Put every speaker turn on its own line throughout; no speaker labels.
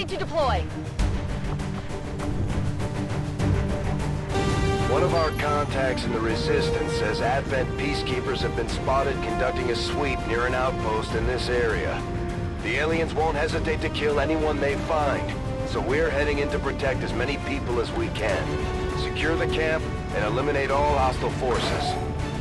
ready to deploy.
One of our contacts in the Resistance says Advent peacekeepers have been spotted conducting a sweep near an outpost in this area. The aliens won't hesitate to kill anyone they find, so we're heading in to protect as many people as we can. Secure the camp and eliminate all hostile forces.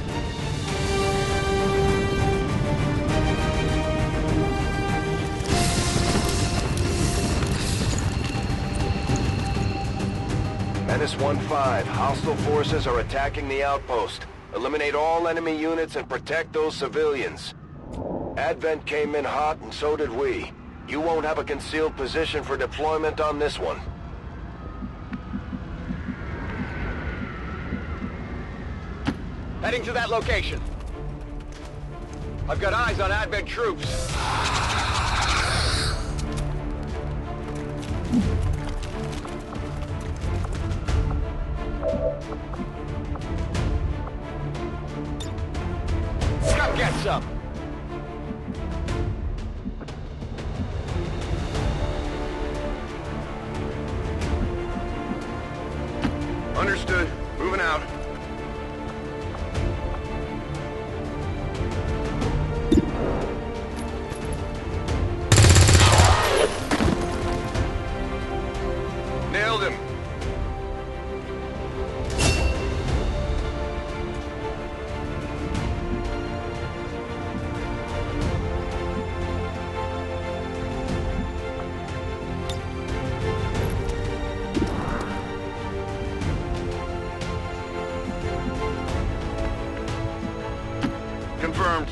Menace 1-5, hostile forces are attacking the outpost. Eliminate all enemy units and protect those civilians. Advent came in hot and so did we. You won't have a concealed position for deployment on this one.
Heading to that location. I've got eyes on Advent troops. Come get some!
Understood. Moving out. Nailed him. Confirmed.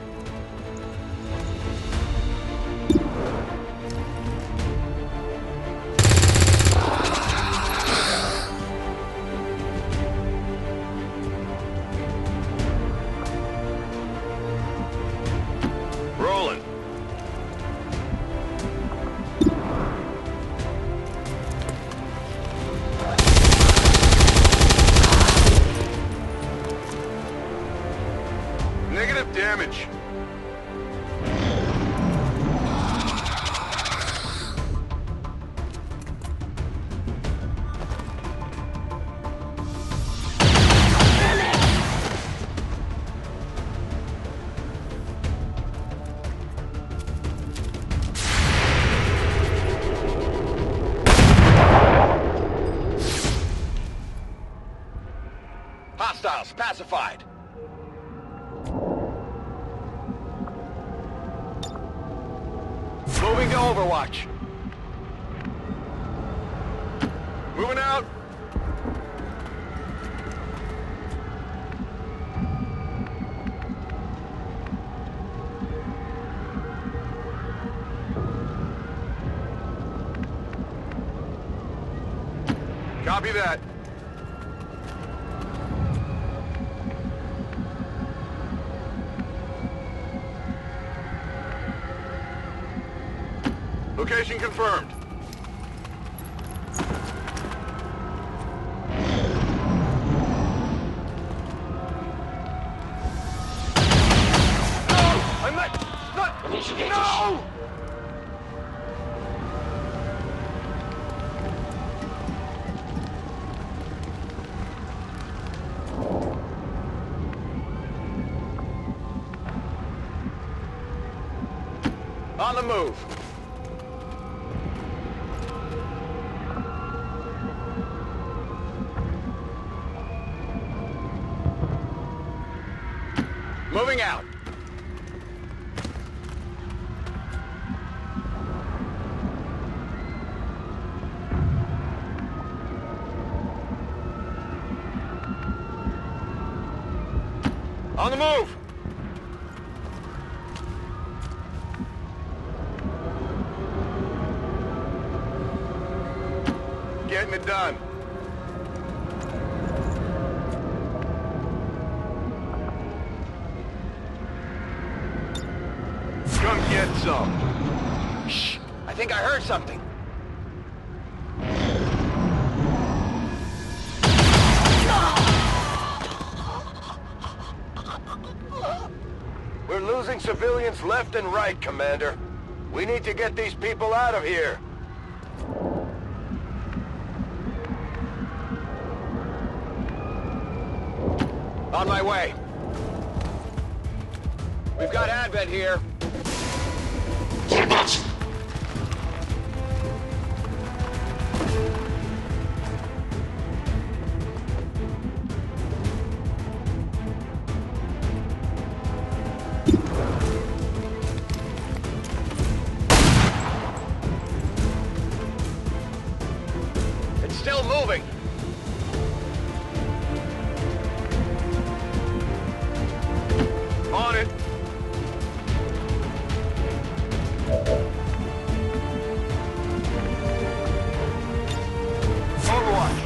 Rolling. Negative damage.
Hostiles pacified. Moving to Overwatch.
Moving out. Copy that. Location confirmed. No! I'm not... No!
On the move. Moving out. On the move. Getting it done. Come get some. Shh! I think I heard something.
We're losing civilians left and right, Commander. We need to get these people out of here.
On my way. We've got Advent here. It's still moving. On it. Overwatch.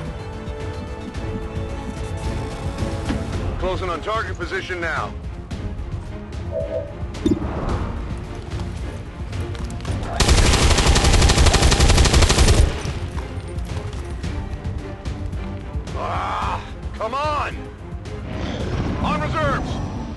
Closing on target position now. Ah, come on! On reserves!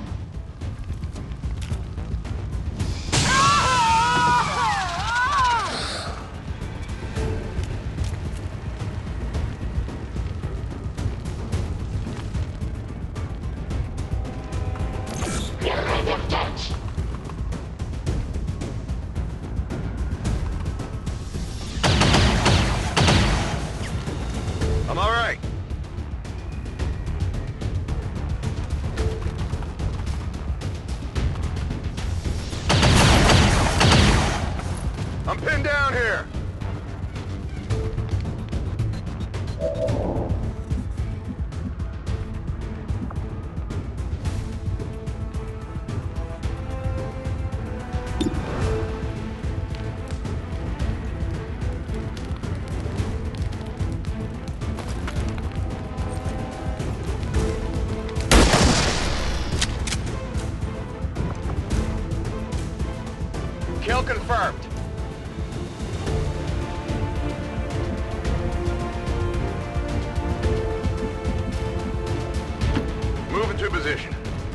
I'm all right. I'm pinned down here. Kill confirmed. Move into position.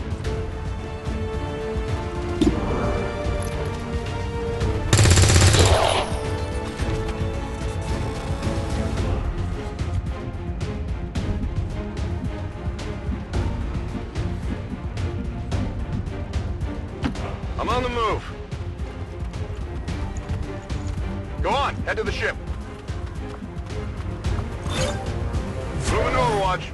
I'm on the move. Go on, head to the ship. Moving to Overwatch.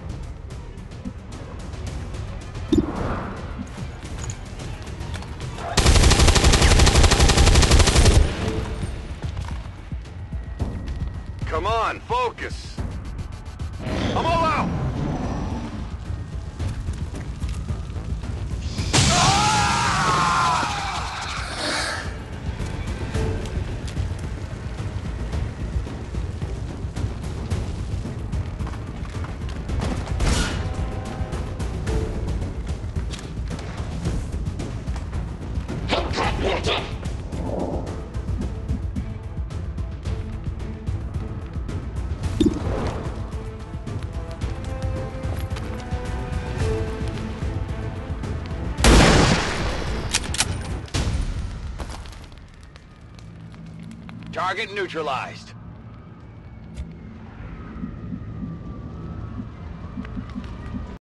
Come on, focus. I'm all out. Target neutralized.